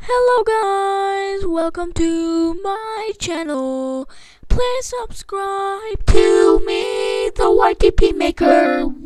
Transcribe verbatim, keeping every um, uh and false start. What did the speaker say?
Hello guys, welcome to my channel. Please subscribe to me, the Y T P maker.